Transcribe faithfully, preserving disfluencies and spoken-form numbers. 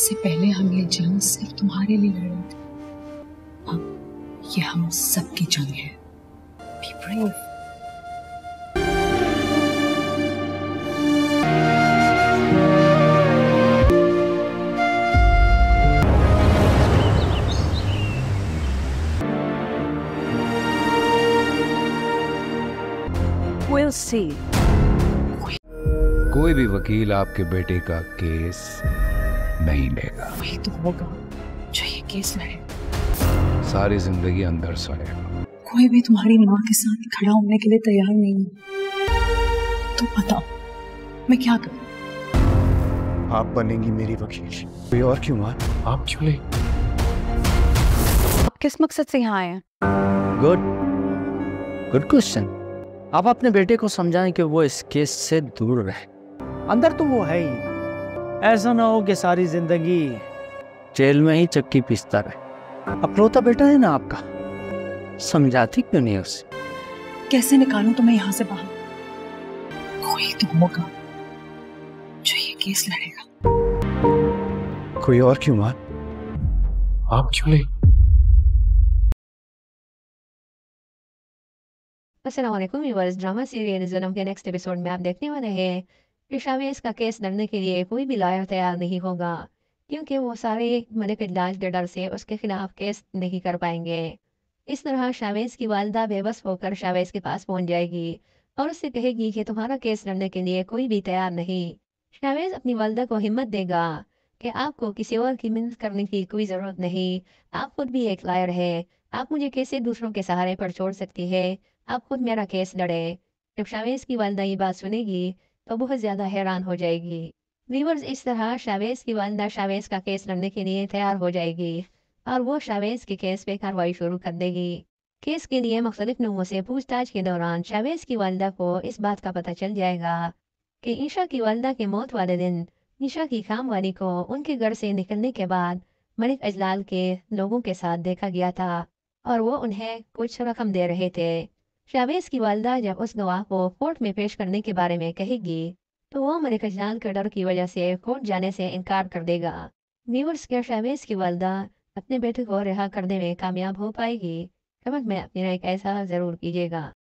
इससे पहले हम ये जंग सिर्फ तुम्हारे लिए लड़ रहे थे, अब ये हम सबकी जंग है। Be brave. We'll see. कोई भी वकील आपके बेटे का केस नहीं लेगा। वही तो होगा जो ये केस लड़े। सारी जिंदगी अंदर सोएगा। कोई भी तुम्हारी माँ के साथ खड़ा होने के लिए तैयार नहीं है। तो बताओ मैं क्या करूं? आप बनेंगी मेरी वकील। कोई और क्यों माँ? आप क्यों नहीं? आप किस मकसद से यहाँ आए हैं? Good good question. आप अपने बेटे को समझाएं कि वो इस केस से दूर रहे। अंदर तो वो है ही, ऐसा ना हो कि सारी जिंदगी जेल में ही चक्की पीसता रहे। अपलौता बेटा है ना आपका, समझाती क्यों नहीं उसे? कैसे निकालूं तुम्हें यहाँ से बाहर? कोई तो होगा जो ये केस लड़ेगा। कोई और क्यों माँ? आप क्यों नहीं? अस्सलाम वालेकुम व्यूअर्स, ड्रामा सीरियल जन्म के नेक्स्ट एपिसोड में आप देखने वाले हैं कि शावेज का केस लड़ने के लिए कोई भी लॉयर तैयार नहीं होगा, क्योंकि वो सारे मलिक इलाज के डर से उसके खिलाफ केस नहीं कर पाएंगे। इस तरह शावेज की वालदा बेबस होकर शावेज के पास पहुंच जाएगी और उससे कहेगी कि तुम्हारा केस लड़ने के लिए कोई भी तैयार नहीं। शावेज अपनी वालदा को हिम्मत देगा कि आपको किसी और की मिन्नत करने की कोई ज़रूरत नहीं, आप खुद भी एक लॉयर है, आप मुझे कैसे दूसरों के सहारे पर छोड़ सकती है, आप खुद मेरा केस लड़े। जब शावेज की वालदा ये बात सुनेगी तो बहुत ज़्यादा हैरान हो जाएगी। व्यूअर्स, इस तरह शावेज की वालदा शावेज का केस लड़ने के लिए तैयार हो जाएगी और वो शावेज के केस पे कार्रवाई शुरू कर देगी। केस के लिए मुख्तलिफ लोगों से पूछताछ के दौरान शावेज की वालदा को इस बात का पता चल जाएगा कि ईशा की वालदा के मौत वाले दिन ईशा की काम वाली को उनके घर से निकलने के बाद मलिक अजलाल के लोगों के साथ देखा गया था और वो उन्हें कुछ रकम दे रहे थे। शावेज की वालदा जब उस गवाह को कोर्ट में पेश करने के बारे में कहेगी तो वो मलिक अजलाल के डर की वजह से कोर्ट जाने से इनकार कर देगा। व्यूअर्स, क्या शावेज की वालदा अपने बेटे को रिहा करने में कामयाब हो पाएगी? कमेंट में अपनी राय का इज़हार ज़रूर कीजिएगा।